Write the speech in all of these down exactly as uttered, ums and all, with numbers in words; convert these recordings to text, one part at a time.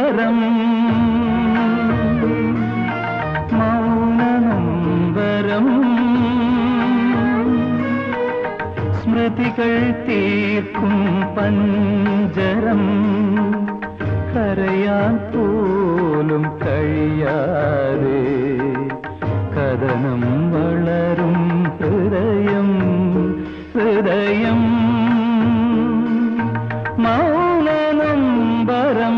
നൊമ്പരം മൗനനൊമ്പരം സ്മൃതികൾ തീർക്കും പഞ്ചരം കരയാൻ പോലും കഴിയാതെ കഥനം വളരും ഹൃദയം ഹൃദയം മൗനനൊമ്പരം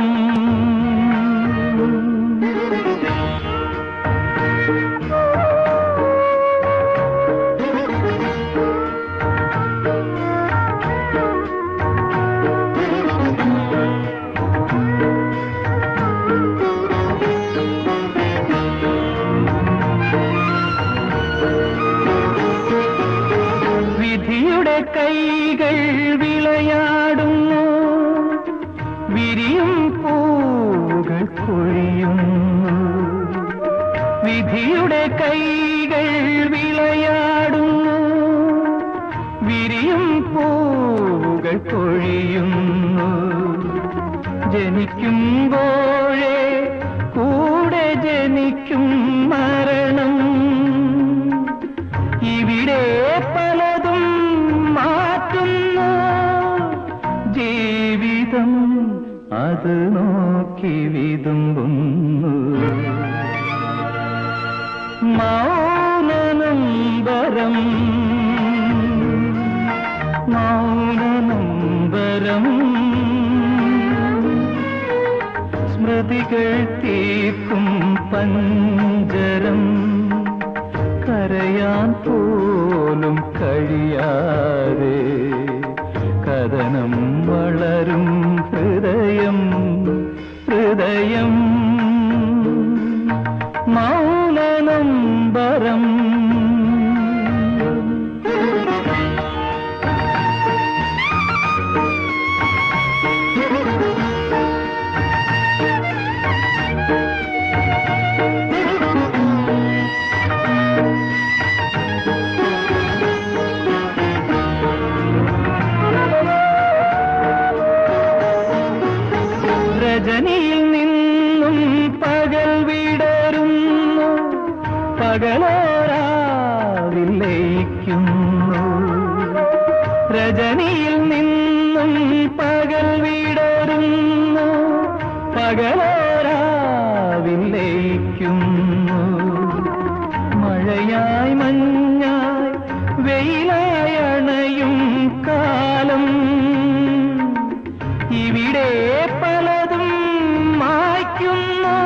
വിധിയുടെ കൈകൾ വിളയാടുന്നു വിരിയും പൂകൾ കൊഴിയുന്നു വിധിയുടെ കൈകൾ വിളയാടുന്നു വിരിയും പൂകൾ കൊഴിയുന്നു ജനിക്കുമ്പോഴേ കൂടെ ജനിക്കും മരണം ഇവിടെ പലതും മാറ്റുന്നു ജീവിതം അത് നോക്കി വിതുമ്പുന്നു മൗനനൊമ്പരം മൗനനൊമ്പരം സ്മൃതികൾ തീർക്കും പഞ്ചരം കരയാൻ പോലും കഴിയാതെ കഥനം വളരും ഹൃദയം ഹൃദയം മൗനനൊമ്പരം രജനിയിൽ നിന്നും പകൽ വിടരുന്നു പകലോരാവിൽ ലയിക്കുന്നു രജനിയിൽ നിന്നും പകൽ വിടരുന്നു പകലോരാവിൽ ലയിക്കുന്നു മഴയായി മഞ്ഞായി വെയിലായി അണയും കാലം ഇവിടെ പലതും മായ്ക്കുന്നു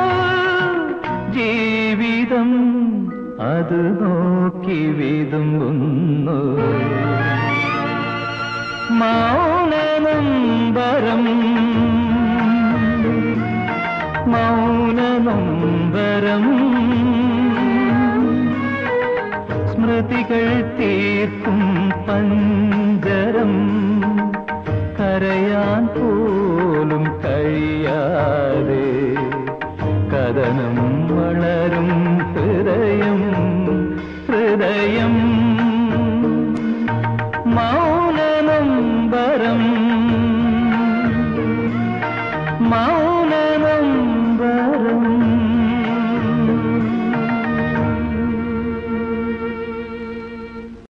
ജീവിതം അത് നോക്കി വിതുമ്പുന്നു മൗനനൊമ്പരം മൗനനൊമ്പരം സ്മൃതികൾ തീർക്കും പഞ്ചരം കരയാൻ പോലും കഴിയാതെ കഥനം